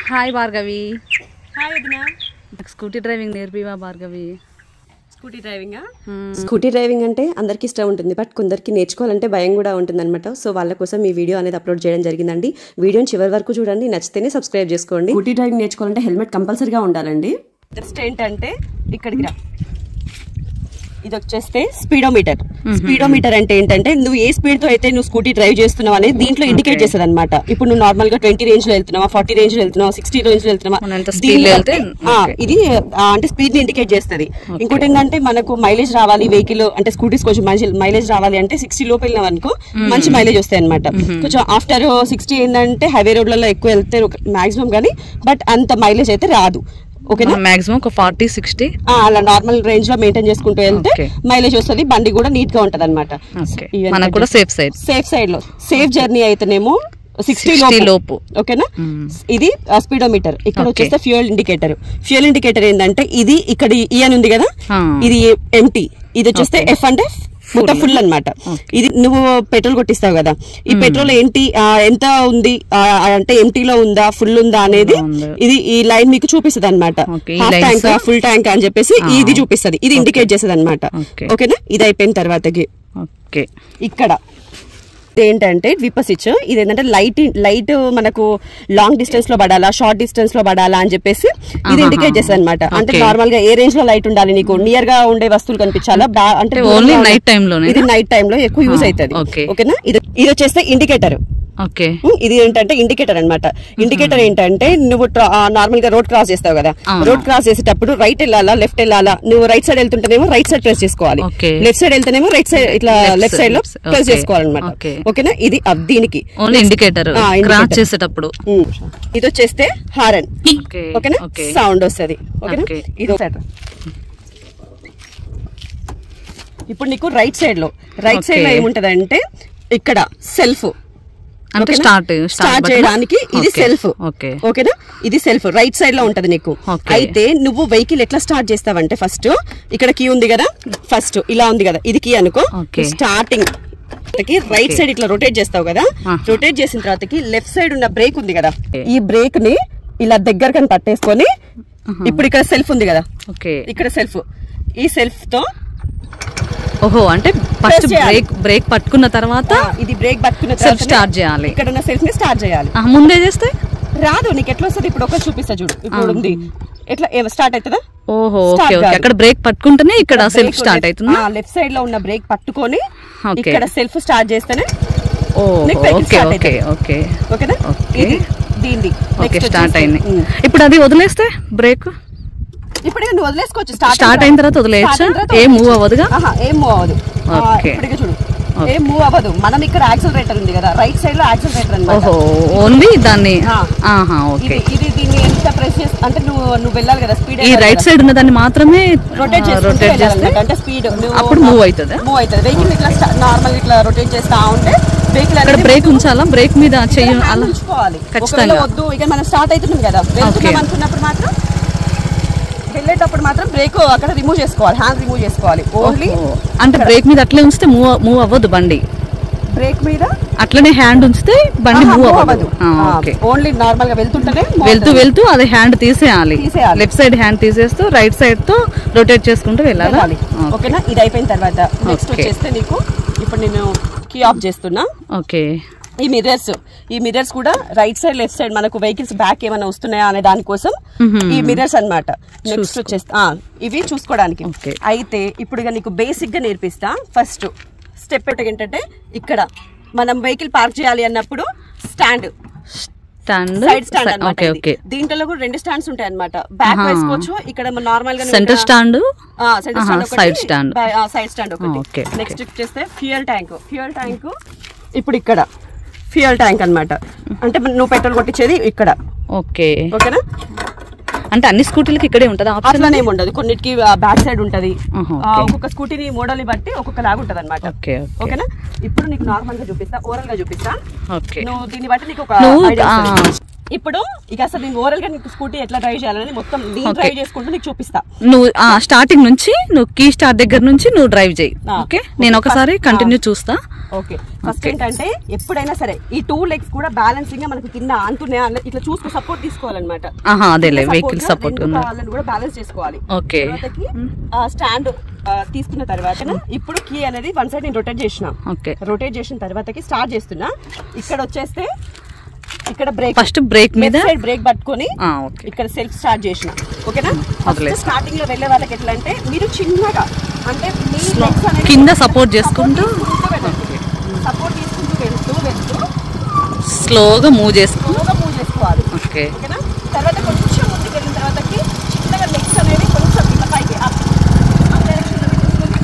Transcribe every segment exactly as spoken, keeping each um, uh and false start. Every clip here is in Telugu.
హాయ్ భార్గవి. హాయ్ వదినా. స్కూటీ డ్రైవింగ్ నేర్పివా భార్గవి? స్కూటీ డ్రైవింగా? స్కూటీ డ్రైవింగ్ అంటే అందరికీ ఇష్టం ఉంటుంది, బట్ కొందరికి నేర్చుకోవాలంటే భయం కూడా ఉంటుంది అనమాట. సో వాళ్ళ కోసం ఈ వీడియో అనేది అప్లోడ్ చేయడం జరిగిందండి. వీడియోని చివరి వరకు చూడండి, నచ్చితేనే సబ్స్క్రైబ్ చేసుకోండి. స్కూటీ డ్రైవింగ్ నేర్చుకోవాలంటే హెల్మెట్ కంపల్సరీగా ఉండాలండి. జస్ట్ ఏంటంటే ఇక్కడికి రా, ఇది వచ్చేస్తే స్పీడోమీటర్. స్పీడోమీటర్ అంటే ఏంటంటే నువ్వు ఏ స్పీడ్ తో అయితే నువ్వు స్కూటీ డ్రైవ్ చేస్తున్నావు అనేది దీంట్లో ఇండికేట్ చేస్తుంది అనమాట. ఇప్పుడు నువ్వు నార్మల్ గా ట్వంటీ రేంజ్ లో వెళ్తున్నావా, ఫార్టీ రేంజ్ లో వెళ్తున్నావా, సిక్స్టీ రేంజ్ లో వెళ్తున్నావా, ఇది అంటే స్పీడ్ ని ఇండికేట్ చేస్తుంది. ఇంకోటి ఏంటంటే మనకు మైలేజ్ రావాలి వెహికల్ అంటే స్కూటీస్ కొంచెం మంచి మైలేజ్ రావాలి అంటే సిక్స్టీ లోపు వెళ్ళినాం అనుకో మంచి మైలేజ్ వస్తాయి అనమాట. కొంచెం ఆఫ్టర్ సిక్స్టీ ఏంటంటే హైవే రోడ్లలో ఎక్కువ వెళ్తే మాక్సిమం కానీ బట్ అంత మైలేజ్ అయితే రాదు. ఓకేనా, మాక్సిమం ఒక ఫార్టీ సిక్స్టీ అలా నార్మల్ రేంజ్ లో మెయింటైన్ చేసుకుంటూ వెళ్తే మైలేజ్ వస్తుంది, బండి కూడా నీట్ గా ఉంటది అనమాట. సేఫ్ సైడ్ సేఫ్ సైడ్ లో సేఫ్ జర్నీ అయితేనేమో సిక్స్టీ లోపు. ఓకేనా, ఇది స్పీడోమీటర్. ఇక్కడ వచ్చేస్తే ఫ్యూయల్ ఇండికేటర్. ఫ్యూయల్ ఇండికేటర్ ఏంటంటే ఇది ఇక్కడ ఈయన్ ఉంది కదా, ఇది ఎంటీ, ఇది వచ్చేస్తే ఎఫ్ అంటే మొత్తం ఫుల్ అనమాట. ఇది నువ్వు పెట్రోల్ కొట్టిస్తావు కదా, ఈ పెట్రోల్ ఏంటి ఎంత ఉంది అంటే ఎంటీలో ఉందా ఫుల్ ఉందా అనేది ఇది ఈ లైన్ మీకు చూపిస్తుంది అనమాట. హాఫ్ ట్యాంక్ ఫుల్ ట్యాంక్ అని చెప్పేసి ఇది చూపిస్తుంది, ఇది ఇండికేట్ చేస్తుంది అనమాట. ఓకేనా, ఇది అయిపోయిన తర్వాతకి ఇక్కడ ఏంటంటే విప్ప స్విచ్. ఇది ఏంటంటే లైట్ లైట్ మనకు లాంగ్ డిస్టెన్స్ లో పడాలా షార్ట్ డిస్టెన్స్ లో పడాలా అని చెప్పేసి ఇది ఇండికేట్ చేస్తుంది అనమాట. అంటే నార్మల్ గా ఏ రేంజ్ లో లైట్ ఉండాలి, నీకు నియర్ గా ఉండే వస్తువులు కనిపించాలా అంటే నైట్ టైం లో ఇది నైట్ టైం లో ఎక్కువ యూజ్ అవుతుంది. ఓకేనా, ఇది ఇది వచ్చేస్తే ఇండికేటర్. ఇది ఏంటంటే ఇండికేటర్ అనమాట. ఇండికేటర్ ఏంటంటే నువ్వు నార్మల్ గా రోడ్ క్రాస్ చేస్తావు కదా, రోడ్ క్రాస్ చేసేటప్పుడు రైట్ వెళ్ళాలా లెఫ్ట్ వెళ్ళాలా, నువ్వు రైట్ సైడ్ వెళ్తుంటేనేమో రైట్ సైడ్ ప్రెస్ చేసుకోవాలి, లెఫ్ట్ సైడ్ వెళ్తేనేమో రైట్ సైడ్ ఇట్లా లెఫ్ట్ సైడ్ లో ప్రెస్ చేసుకోవాలన్నమాట. ఓకేనా, ఇది దీనికి ఇండికేటర్ చేసేటప్పుడు. ఇది వచ్చేస్తే హారన్. ఓకేనా, సౌండ్ వస్తుంది. ఓకేనా, ఇది ఇప్పుడు నీకు రైట్ సైడ్ లో రైట్ సైడ్ లో ఏముంటది అంటే ఇక్కడ సెల్ఫ్ స్టార్ట్ చేయడానికి ఇది సెల్ఫ్. ఓకేనా, ఇది సెల్ఫ్ రైట్ సైడ్ లో ఉంటది నీకు. అయితే నువ్వు వెహికల్ ఎట్లా స్టార్ట్ చేస్తావంటే ఫస్ట్ ఇక్కడ కీ ఉంది కదా, ఫస్ట్ ఇలా ఉంది కదా, ఇది కీ అనుకో. స్టార్టింగ్ రైట్ సైడ్ ఇట్లా రొటేట్ చేస్తావు కదా, రొటేట్ చేసిన తర్వాతకి లెఫ్ట్ సైడ్ ఉన్న బ్రేక్ ఉంది కదా, ఈ బ్రేక్ ని ఇలా దగ్గరకని పట్టేసుకొని ఇప్పుడు ఇక్కడ సెల్ఫ్ ఉంది కదా, ఇక్కడ సెల్ఫ్, ఈ సెల్ఫ్ తో ఓహో అంటే ఫస్ట్ బ్రేక్ బ్రేక్ పట్టుకున్న తర్వాత ఇది బ్రేక్ పట్టుకున్న తర్వాత స్టార్ట్ చేయాలి. ఇక్కడ ఉన్న సెల్ఫ్ ని స్టార్ట్ చేయాలి. ముందే చేస్తే రాదు, నీకు ఎట్లా వస్తుంది ఇప్పుడు ఒక చూపిస్తా చూడు. ఇప్పుడు ఉంది ఎట్లా స్టార్ట్ అవుతుందా? ఓహో అక్కడ బ్రేక్ పట్టుకుంటేనే ఇక్కడ సెల్ఫ్ స్టార్ట్ అవుతుంది. లెఫ్ట్ సైడ్ లో ఉన్న బ్రేక్ పట్టుకొని ఇక్కడ సెల్ఫ్ స్టార్ట్ చేస్తేనే ఓకేనా, ఇది దీనిది స్టార్ట్ అయింది. ఇప్పుడు అది వదిలేస్తే బ్రేక్ ఇప్పుడు నువ్వు వదిలేసుకోవచ్చు. స్టార్ట్ అయిన తర్వాత వదిలేయచ్చు, ఏం మూవ్ అవ్వదుగా, ఏం మూవ్ అవ్వదు. ఇప్పటికే చూడు ఏం మూవ్ అవ్వదు. మనం ఇక్కడ యాక్సిలరేటర్ ఉంది కదా, రైట్ సైడ్ లో యాక్సిలరేటర్ అన్నమాట. ఓన్లీ దాన్ని ఇది దీన్ని ఎంత ప్రెస్ చేస్తా అంటే నువ్వు నువ్వు వెళ్ళాలి కదా స్పీడ్, ఈ రైట్ సైడ్ ఉన్న దాన్ని మాత్రమే రొటేట్ రొటేట్ చేస్తే అంటే స్పీడ్ అప్పుడు మూవ్ అవుతుంది మూవ్ అవుతుంది వెహికల్ ఇట్లా నార్మల్ ఇట్లా రొటేట్ చేస్తా ఉంటే వెహికల్ అక్కడ బ్రేక్ ఉంచాలా, బ్రేక్ మీద చెయ్యి అలా ఉంచుకోవాలి. ఖచ్చితంగా వద్దు ఇక మనం స్టార్ట్ అవుతున్నాం కదా, వెళ్తున్నాం అనుకున్నప్పుడు మాత్రం వెళ్ళేటప్పుడు మాత్రం బ్రేక్ అక్కడ రిమూవ్ చేసుకోవాలి, హ్యాండ్ రిమూవ్ చేసుకోవాలి. ఓన్లీ అంటే బ్రేక్ మీద అట్లే ఉంచితే మూవ్ మూవ్ అవ్వదు బండి, బ్రేక్ మీద అట్లనే హ్యాండ్ ఉంచితే బండి మూవ్ అవ్వదు. ఓన్లీ నార్మల్ గా వెళ్తుంటేనే వెళ్తూ వెళ్తూ అది హ్యాండ్ తీసేయాలి, లెఫ్ట్ సైడ్ హ్యాండ్ తీసేస్తూ రైట్ సైడ్ తో రొటేట్ చేసుకుంటూ వెళ్ళాలి. ఓకేనా, ఇది అయిపోయిన తర్వాత నెక్స్ట్ వచ్చేస్తే నీకు ఇప్పుడు నేను కీ ఆఫ్ చేస్తున్నా. ఓకే, ఈ మిర్రర్స్ ఈ మిర్రర్స్ కూడా రైట్ సైడ్ లెఫ్ట్ సైడ్ మనకు వెహికల్స్ బ్యాక్ ఏమైనా వస్తున్నాయా అనే దానికోసం ఈ మిర్రర్స్ అన్నమాట. నెక్స్ట్ వచ్చేస్తా ఇవి చూసుకోవడానికి. అయితే ఇప్పుడు ఇక నీకు బేసిక్ గా నేర్పిస్తా. ఫస్ట్ స్టెప్ ఏంటంటే ఇక్కడ మనం వెహికల్ పార్క్ చేయాలి అన్నప్పుడు స్టాండ్ సైడ్ స్టాండ్ అన్నమాట. దీంట్లో కూడా రెండు స్టాండ్స్ ఉంటాయి అన్నమాట, బ్యాక్ వేసుకోవచ్చు. ఇక్కడ నార్మల్ గా centre stand, side stand side stand ఒకటి. నెక్స్ట్ వచ్చేస్తే ఫ్యూయల్ ట్యాంక్. ఫ్యూయల్ ట్యాంక్ ఇప్పుడు ఇక్కడ ఫ్యూయల్ ట్యాంక్ అన్నమాట, అంటే నువ్వు పెట్రోల్ కొట్టించేది ఇక్కడ. ఓకే ఓకేనా, అంటే అన్ని స్కూటీలకి ఇక్కడే ఉంటది, ఆప్షన్ ఏమి ఉండదు. కొన్నిటికి బ్యాక్ సైడ్ ఉంటది, ఒక్కొక్క స్కూటీని మోడల్ ని బట్టి ఒక్కొక్క లాగా ఉంటది అనమాట. ఓకేనా, ఇప్పుడు నీకు నార్మల్ గా చూపిస్తా, ఓరల్ గా చూపిస్తా. నువ్వు దీన్ని బట్టి నీకు ఒక ఇప్పుడు ఇక అసలు నేను ఓవరాల్ గా నీకు స్కూటీ ఎట్లా డ్రైవ్ చేయాలని మొత్తం నేను డ్రైవ్ చేసుకుంటూ నీకు చూపిస్తా. నువ్వు స్టార్టింగ్ నుంచి నువ్వు కీ స్టార్ట్ దగ్గర నుంచి నువ్వు డ్రైవ్ చేయి. ఓకే, నేను ఒకసారి కంటిన్యూ చూస్తా. ఓకే ఫస్ట్ ఏంటంటే ఎప్పుడైనా సరే ఈ టూ లెగ్స్ కూడా బ్యాలెన్సింగ్ గా మనకు కింద ఆంతున్నాయా ఇట్లా చూసుకు సపోర్ట్ తీసుకోవాలన్నమాట. అదేలే వెహికల్ సపోర్ట్ వాళ్ళని కూడా బ్యాలెన్స్ చేసుకోవాలి. ఓకే స్టాండ్ తీసుకున్న తర్వాత ఇప్పుడు కీ అనేది వన్ సైడ్ నేను రొటేట్ చేసిన. ఓకే రొటేట్ చేసిన తర్వాతకి స్టార్ట్ చేస్తున్నా. ఇక్కడ వచ్చేస్తే ఇక్కడ బ్రేక్ ఫస్ట్ బ్రేక్ మీద సైడ్ బ్రేక్ పట్టుకొని ఇక్కడ సెల్ఫ్ స్టార్ట్ చేసిన. ఓకేనా స్టార్టింగ్ లో వెళ్ళే వాళ్ళకి ఎట్లా అంటే మీరు చిన్నగా అంటే మీ లెగ్స్ అనేది కింద సపోర్ట్ చేసుకుంటూ సపోర్ట్ తీసుకుంటూ వెళ్తూ వెళ్తూ స్లోగా మూవ్ చేసుకో స్లోగా మూవ్ చేసుకోవాలి. ఓకే ఓకేనా తర్వాత కొంచెం ముందుకు వెళ్ళిన తర్వాతకి చిన్నగా లెగ్స్ అనేది కొంచెం ఇలా పైకి అప్ అప్ డైరెక్షన్ లో తీసుకొని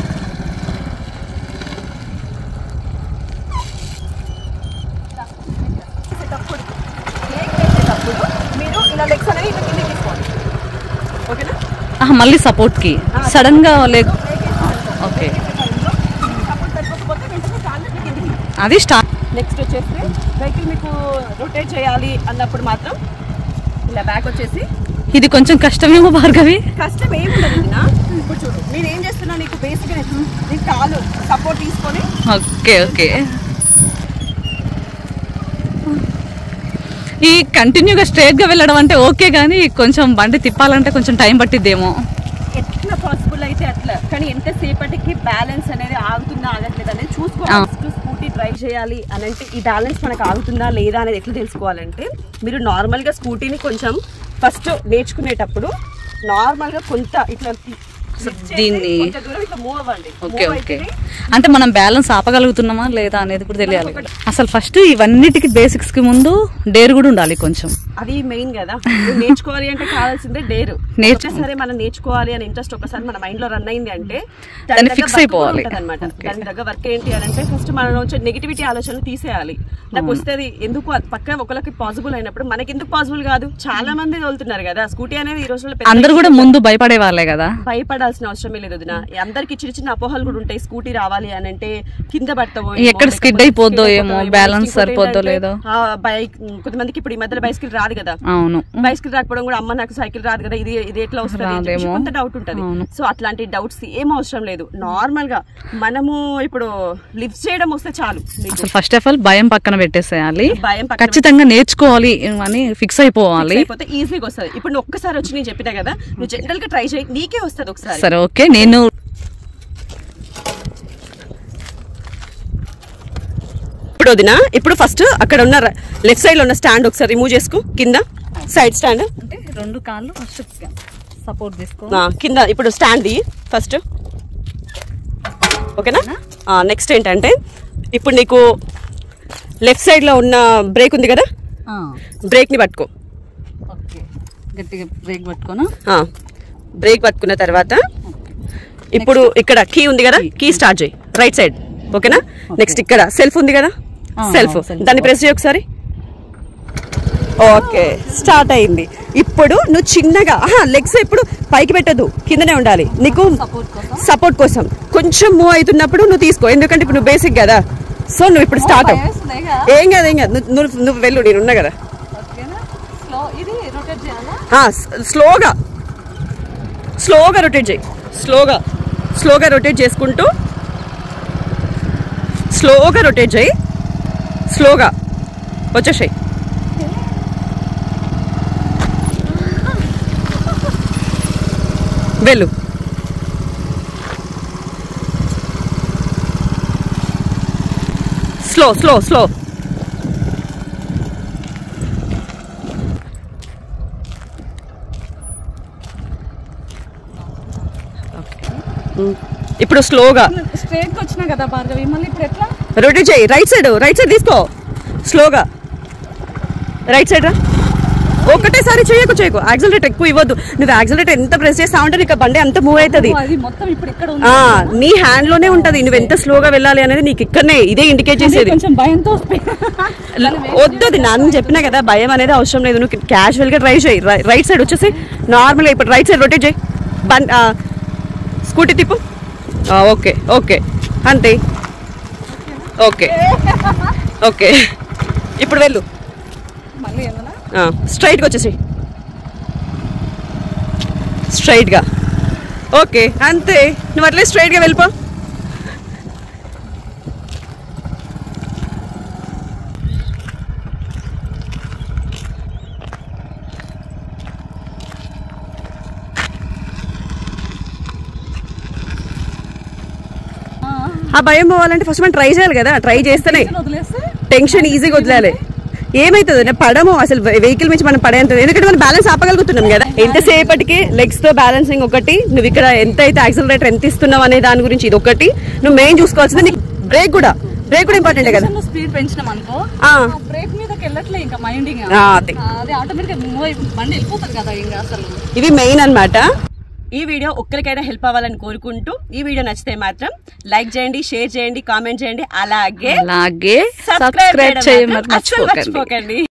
చేసేటప్పుడు బ్రేక్ వేసేటప్పుడు మీరు ఇలా లెగ్స్ అనేవి ఇట్లా కిందకి తీసుకోవాలి. ఓకేనా మళ్ళీ సపోర్ట్ కి సడన్ గా లెగ్ ఓకే అది స్టార్ట్. నెక్స్ట్ వచ్చేసి వెహికల్ మీకు రొటేట్ చేయాలి అన్నప్పుడు మాత్రం ఇలా బ్యాక్ వచ్చేసి ఇది కొంచెం కష్టమేమో భార్గవి. కష్టం ఏమి ఉండదు. ఇప్పుడు చూడు నేను ఏం చేస్తున్నా నీకు బేసిక్ నీ కాలు సపోర్ట్ తీసుకొని ఓకే ఓకే ఈ కంటిన్యూగా స్ట్రైట్ గా వెళ్ళడం అంటే ఓకే కానీ కొంచెం బండి తిప్పాలంటే కొంచెం టైం పట్టిద్దేమో. ఎట్లా పాసిబుల్ అయితే అట్లా కానీ ఎంతసేపటికి బ్యాలెన్స్ అనేది ఆగుతుందా ఆగట్లేదు అనేది చూసుకోవాలి. స్కూటీ డ్రైవ్ చేయాలి అని అంటే ఈ బ్యాలెన్స్ మనకు ఆగుతుందా లేదా అనేది ఎట్లా తెలుసుకోవాలంటే మీరు నార్మల్గా స్కూటీని కొంచెం ఫస్ట్ నేర్చుకునేటప్పుడు నార్మల్గా కొంత ఇట్లా దీన్ని ఓకే ఓకే అంటే మనం బ్యాలెన్స్ ఆపగలుగుతున్నామా లేదా అనేది కూడా తెలియాలి. అసలు ఫస్ట్ ఇవన్నిటికి బేసిక్స్ కి ముందు డేర్ కూడా ఉండాలి కొంచెం. అది మెయిన్ కదా నేర్చుకోవాలి అంటే కావాల్సిందే డేరు. సరే మనం నేర్చుకోవాలి అని ఇంట్రెస్ట్ ఒకసారి మన మైండ్ లో రన్ అయింది అంటే దాన్ని ఫిక్స్ అయిపోవాలి అనమాట. దాని దగ్గర వర్క్ ఏంటి అని అంటే ఫస్ట్ మన నుంచి నెగిటివిటీ ఆలోచనలు తీసేయాలి. నాకు వస్తుంది ఎందుకు పక్క ఒకరికి పాసిబుల్ అయినప్పుడు మనకి ఎందుకు పాసిబుల్ కాదు. చాలా మంది తోలుతున్నారు కదా స్కూటీ అనేది ఈ రోజుల్లో. అందరు కూడా ముందు భయపడే వాళ్ళే కదా. భయపడాల్సిన అవసరమే లేదు వదినా. అందరికి చిన్న చిన్న అపోహలు కూడా ఉంటాయి. స్కూటీ రావాలి అని అంటే కింద పడతావో ఎక్కడ స్కిడ్ అయిపోద్దో ఏమో బ్యాలెన్స్ సరిపోద్దో లేదో. బైక్ కొంతమందికి ఇప్పుడు ఈ మధ్యలో బైసికల్ రాదు కదా. అవును బైసికల్ రాకపోవడం కూడా అమ్మ నాకు సైకిల్ రాదు కదా ఇది ఇది ఎట్లా వస్తుంది కొంత డౌట్ ఉంటుంది. సో అట్లాంటి డౌట్స్ ఏం అవసరం లేదు. నార్మల్ గా మనము ఇప్పుడు లిఫ్ట్ చేయడం వస్తే చాలు. ఫస్ట్ ఆఫ్ ఆల్ భయం పక్కన పెట్టేసేయాలి. భయం ఖచ్చితంగా నేర్చుకోవాలి అని ఫిక్స్ అయిపోవాలి. అయిపోతే ఈజీగా వస్తుంది. ఇప్పుడు ఒక్కసారి వచ్చి నేను చెప్పినా కదా నువ్వు జనరల్ గా ట్రై చేయి నీకే వస్తుంది ఒకసారి. సరే ఓకే నేను ఇప్పుడు వదినా ఇప్పుడు ఫస్ట్ అక్కడ ఉన్న లెఫ్ట్ సైడ్ లో ఉన్న స్టాండ్ ఒకసారి రిమూవ్ చేసుకో. కింద సైడ్ స్టాండ్ అంటే రెండు కాళ్ళు ఫస్ట్ సపోర్ట్ తీసుకో కింద. ఇప్పుడు స్టాండ్ ది ఫస్ట్ ఓకేనా. నెక్స్ట్ ఏంటంటే ఇప్పుడు నీకు లెఫ్ట్ సైడ్ లో ఉన్న బ్రేక్ ఉంది కదా బ్రేక్ ని పట్టుకో. గట్టిగా బ్రేక్ పట్టుకోను. బ్రేక్ పట్టుకున్న తర్వాత ఇప్పుడు ఇక్కడ కీ ఉంది కదా కీ స్టార్ట్ చేయి రైట్ సైడ్. ఓకేనా నెక్స్ట్ ఇక్కడ సెల్ఫ్ ఉంది కదా సెల్ఫ్ దాన్ని ప్రెస్ చేయి ఒకసారి. ఓకే స్టార్ట్ అయింది. ఇప్పుడు నువ్వు చిన్నగా లెగ్స్ ఎప్పుడు పైకి పెట్టదు కిందనే ఉండాలి. నీకు సపోర్ట్ కోసం కొంచెం మూవ్ అవుతున్నప్పుడు నువ్వు తీసుకో. ఎందుకంటే ఇప్పుడు నువ్వు బేసిక్ కదా. సో నువ్వు ఇప్పుడు స్టార్ట్ ఏం కాదు ఏం కాదు నువ్వు నువ్వు వెళ్ళు నేను ఉన్నా కదా. స్లోగా స్లోగా రొటేట్ చేయి. స్లోగా స్లోగా రొటేట్ చేసుకుంటూ స్లోగా రొటేట్ చేయి. స్లోగా వచ్చేసాయి. వెళ్ళు. స్లో స్లో స్లో ఇప్పుడు స్లోగా స్ట్రైట్ వచ్చినా కదా భార్గవి మళ్ళీ ఇప్పుడు ఎట్లా రొటేట్ చేయి. రైట్ సైడ్ రైట్ సైడ్ తీసుకో. స్లోగా రైట్ సైడ్ రా. ఒకటేసారి చేయకు చేయకు యాక్సిలరేట్ ఎక్కువ ఇవ్వద్దు. నువ్వు యాక్సిలరేట్ ఎంత ప్రెస్ చేస్తా ఉంటే నీకు బండి అంత మూవ్ అవుతుంది. నీ హ్యాండ్ లోనే ఉంటది నువ్వు ఎంత స్లోగా వెళ్ళాలి అనేది నీకు ఇక్కడనే ఇదే ఇండికేట్ చేసేది. వద్దు నన్ను చెప్పినా కదా భయం అనేది అవసరం లేదు. నువ్వు క్యాజువల్ గా ట్రై చేయి. రైట్ సైడ్ వచ్చేసి నార్మల్ గా ఇప్పుడు రైట్ సైడ్ రొటేట్ చేయి. బండి స్కూటీ తిప్పు. ఓకే ఓకే అంతే. ఓకే ఓకే ఇప్పుడు వెళ్ళు. స్ట్రైట్గా వచ్చేసి స్ట్రైట్గా. ఓకే అంతే నువ్వు అట్లే స్ట్రైట్గా వెళ్ళిపో. ఆ భయం పోవాలంటే ఫస్ట్ మనం ట్రై చేయాలి కదా, ట్రై చేస్తేనే టెన్షన్ ఈజీగా వదిలేయాలి. ఏమైతుంది పడము అసలు వెహికల్ నుంచి మనం పడేంత, ఎందుకంటే మనం బ్యాలెన్స్ ఆపగలుగుతున్నాం కదా. ఎంతసేపటికి లెగ్స్ తో బ్యాలెన్సింగ్ ఒకటి, నువ్వు ఇక్కడ ఎంత అయితే యాక్సిలరేటర్ ఎంత ఇస్తున్నావు అనే దాని గురించి ఇది ఒకటి నువ్వు మెయిన్ చూసుకోవాల్సింది. నీకు బ్రేక్ కూడా బ్రేక్ కూడా ఇంపార్టెంట్ కదా. స్పీడ్ పెంచినాం అనుకో బ్రేక్ మీదకి వెళ్ళట్లే ఇంకా మైండ్, అది ఆటోమేటిక్ బండి వెళ్ళిపోతుంది కదా ఇంకా అసలు. ఇవి మెయిన్ అన్నమాట. ఈ వీడియో ఒక్కరికైనా హెల్ప్ అవ్వాలని కోరుకుంటూ, ఈ వీడియో నచ్చితే మాత్రం లైక్ చేయండి, షేర్ చేయండి, కామెంట్ చేయండి, అలాగే అలాగే సబ్స్క్రైబ్ చేయమని మర్చిపోకండి.